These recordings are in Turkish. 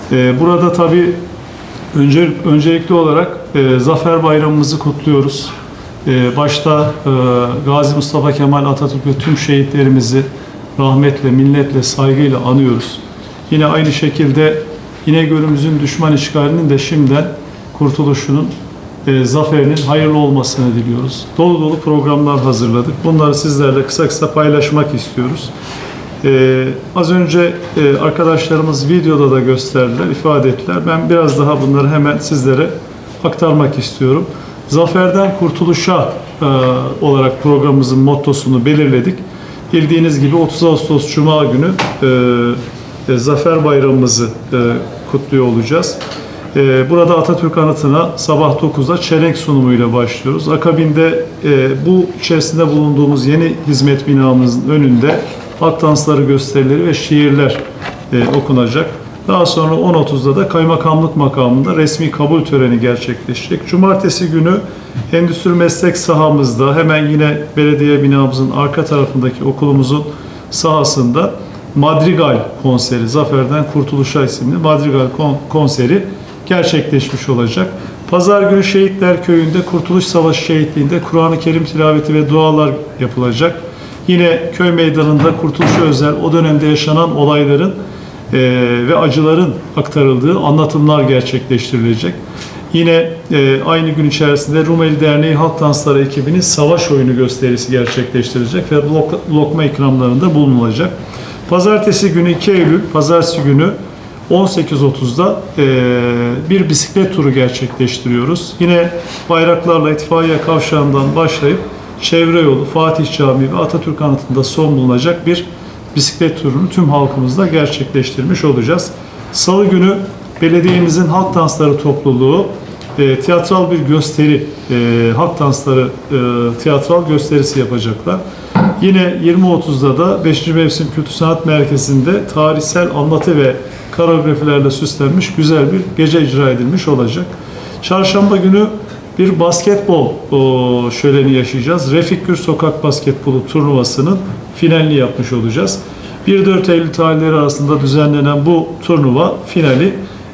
Burada tabii öncelikli olarak Zafer Bayramımızı kutluyoruz. Başta Gazi Mustafa Kemal Atatürk ve tüm şehitlerimizi rahmetle, minnetle, saygıyla anıyoruz. Yine aynı şekilde İnegöl'ümüzün düşman işgalinin de şimdiden kurtuluşunun, zaferinin hayırlı olmasını diliyoruz. Dolu dolu programlar hazırladık. Bunları sizlerle kısa kısa paylaşmak istiyoruz. Az önce arkadaşlarımız videoda da gösterdiler, ifade ettiler. Ben biraz daha bunları hemen sizlere aktarmak istiyorum. Zaferden kurtuluşa olarak programımızın mottosunu belirledik. Bildiğiniz gibi 30 Ağustos Cuma günü Zafer Bayramımızı kutluyor olacağız. Burada Atatürk Anıtı'na sabah 9'da çelenk sunumuyla başlıyoruz. Akabinde bu içerisinde bulunduğumuz yeni hizmet binamızın önünde halk dansları, gösterileri ve şiirler okunacak. Daha sonra 10.30'da da kaymakamlık makamında resmi kabul töreni gerçekleşecek. Cumartesi günü endüstri meslek sahamızda hemen yine belediye binamızın arka tarafındaki okulumuzun sahasında Madrigal konseri, Zaferden Kurtuluşa isimli Madrigal konseri gerçekleşmiş olacak. Pazar günü Şehitler Köyü'nde Kurtuluş Savaşı şehitliğinde Kur'an-ı Kerim tilaveti ve dualar yapılacak. Yine köy meydanında Kurtuluş'a özel o dönemde yaşanan olayların ve acıların aktarıldığı anlatımlar gerçekleştirilecek. Yine aynı gün içerisinde Rumeli Derneği Halk Dansları ekibinin savaş oyunu gösterisi gerçekleştirecek ve lokma ikramlarında bulunulacak. Pazartesi günü 2 Eylül, Pazartesi günü 18.30'da bir bisiklet turu gerçekleştiriyoruz. Yine bayraklarla İtfaiye Kavşağı'ndan başlayıp Çevre Yolu, Fatih Camii ve Atatürk Anıtı'nda son bulunacak bir bisiklet turunu tüm halkımızla gerçekleştirmiş olacağız. Salı günü belediyemizin halk dansları topluluğu tiyatral bir gösteri, halk dansları tiyatral gösterisi yapacaklar. Yine 20.30'da da 5. Mevsim Kültür Sanat Merkezi'nde tarihsel anlatı ve koreografilerle süslenmiş güzel bir gece icra edilmiş olacak. Çarşamba günü bir basketbol şöleni yaşayacağız. Refik Gür Sokak Basketbolu turnuvasının finalini yapmış olacağız. 1-4 Eylül tarihleri arasında düzenlenen bu turnuva finali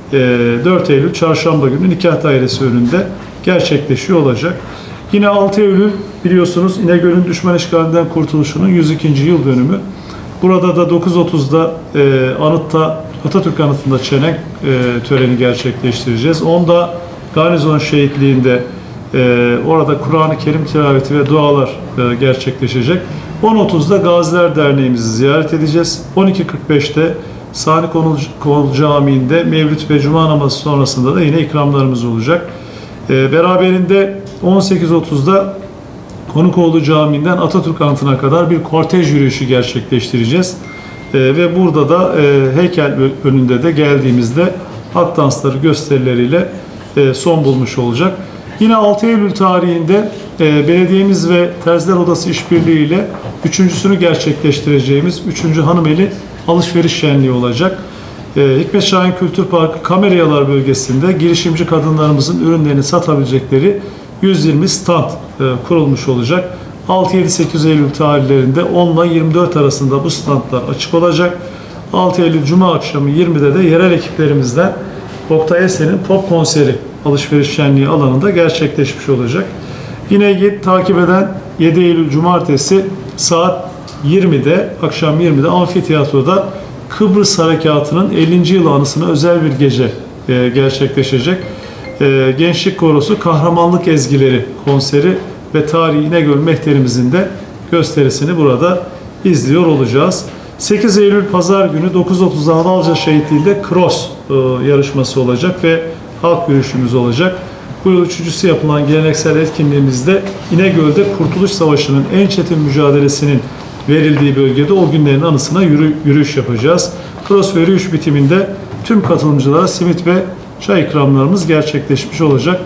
4 Eylül Çarşamba günü Nikah Dairesi önünde gerçekleşiyor olacak. Yine 6 Eylül biliyorsunuz İnegöl'ün düşman işgalinden kurtuluşunun 102. yıl dönümü. Burada da 9.30'da anıtta, Atatürk Anıtı'nda çelenk töreni gerçekleştireceğiz. Onda Garnizon Şehitliği'nde orada Kur'an-ı Kerim tilaveti ve dualar gerçekleşecek. 10.30'da Gaziler Derneğimizi ziyaret edeceğiz. 12.45'te Sani Konul Camii'nde Mevlüt ve Cuma namazı sonrasında da yine ikramlarımız olacak. Beraberinde 18.30'da Konukoğlu Camii'nden Atatürk Anıtı'na kadar bir kortej yürüyüşü gerçekleştireceğiz. Ve burada da heykel önünde de geldiğimizde halk dansları gösterileriyle son bulmuş olacak. Yine 6 Eylül tarihinde belediyemiz ve Terziler Odası işbirliği ile üçüncüsünü gerçekleştireceğimiz 3. Hanımeli alışveriş şenliği olacak. Hikmet Şahin Kültür Parkı Kameryalar bölgesinde girişimci kadınlarımızın ürünlerini satabilecekleri 120 stand kurulmuş olacak. 6-7-8 Eylül tarihlerinde 10 ile 24 arasında bu standlar açık olacak. 6 Eylül Cuma akşamı 20'de de yerel ekiplerimizden Oktay Esen'in pop konseri alışveriş şenliği alanında gerçekleşmiş olacak. Yine takip eden 7 Eylül Cumartesi saat 20'de, akşam 20'de Amfiteyatro'da Kıbrıs Harekatı'nın 50. yıl anısına özel bir gece gerçekleşecek. Gençlik Korosu Kahramanlık Ezgileri konseri ve Tarihi İnegöl Mehterimizin de gösterisini burada izliyor olacağız. 8 Eylül Pazar günü 9.30'da Adalca Şehitliği'nde cross yarışması olacak ve halk yürüyüşümüz olacak. Bu yıl üçüncüsü yapılan geleneksel etkinliğimizde İnegöl'de Kurtuluş Savaşı'nın en çetin mücadelesinin verildiği bölgede o günlerin anısına yürüyüş yapacağız. Cross ve yürüyüş bitiminde tüm katılımcılara simit ve çay ikramlarımız gerçekleşmiş olacak.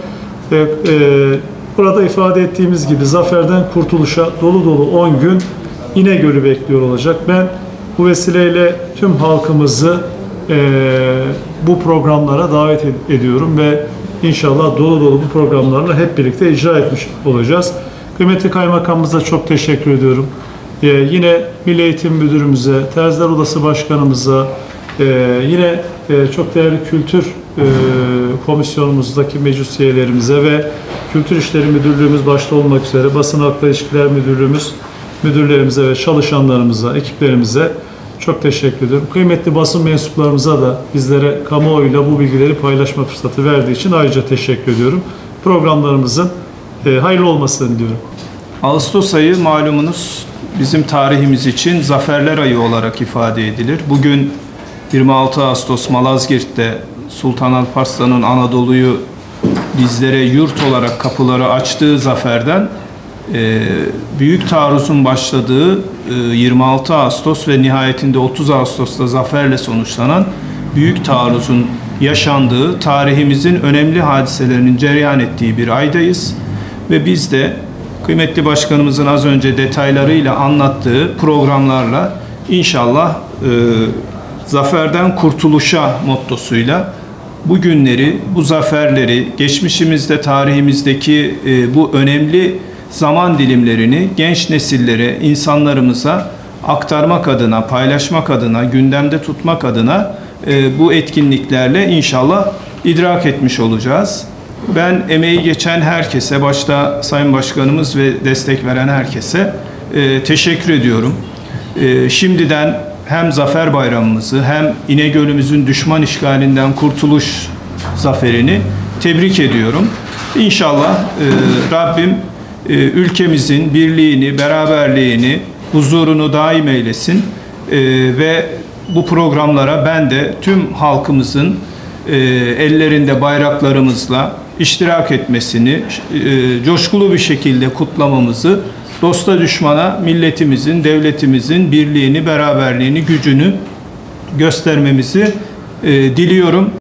Burada ifade ettiğimiz gibi zaferden kurtuluşa dolu dolu 10 gün İnegöl'ü bekliyor olacak. Ben bu vesileyle tüm halkımızı bu programlara davet ediyorum ve inşallah dolu dolu bu programlarla hep birlikte icra etmiş olacağız. Kıymetli Kaymakamımıza çok teşekkür ediyorum. Yine Milli Eğitim Müdürümüze, Terziler Odası Başkanımıza, yine çok değerli kültür komisyonumuzdaki meclis üyelerimize ve Kültür İşleri Müdürlüğümüz başta olmak üzere Basın Halkla İlişkiler Müdürlüğümüz, müdürlerimize ve çalışanlarımıza, ekiplerimize çok teşekkür ediyorum. Kıymetli basın mensuplarımıza da bizlere kamuoyuyla bu bilgileri paylaşma fırsatı verdiği için ayrıca teşekkür ediyorum. Programlarımızın hayırlı olmasını diliyorum. Ağustos ayı malumunuz bizim tarihimiz için zaferler ayı olarak ifade edilir. Bugün 26 Ağustos Malazgirt'te Sultan Alparslan'ın Anadolu'yu bizlere yurt olarak kapıları açtığı zaferden büyük taarruzun başladığı 26 Ağustos ve nihayetinde 30 Ağustos'ta zaferle sonuçlanan büyük taarruzun yaşandığı, tarihimizin önemli hadiselerinin cereyan ettiği bir aydayız. Ve biz de kıymetli başkanımızın az önce detaylarıyla anlattığı programlarla inşallah zaferden kurtuluşa mottosuyla bu günleri, bu zaferleri, geçmişimizde, tarihimizdeki bu önemli zaman dilimlerini genç nesillere, insanlarımıza aktarmak adına, paylaşmak adına, gündemde tutmak adına bu etkinliklerle inşallah idrak etmiş olacağız. Ben emeği geçen herkese, başta Sayın Başkanımız ve destek veren herkese teşekkür ediyorum. Şimdiden hem Zafer Bayramımızı hem İnegöl'ümüzün düşman işgalinden kurtuluş zaferini tebrik ediyorum. İnşallah Rabbim ülkemizin birliğini, beraberliğini, huzurunu daim eylesin ve bu programlara ben de tüm halkımızın ellerinde bayraklarımızla iştirak etmesini, coşkulu bir şekilde kutlamamızı, dosta düşmana milletimizin, devletimizin birliğini, beraberliğini, gücünü göstermemizi diliyorum.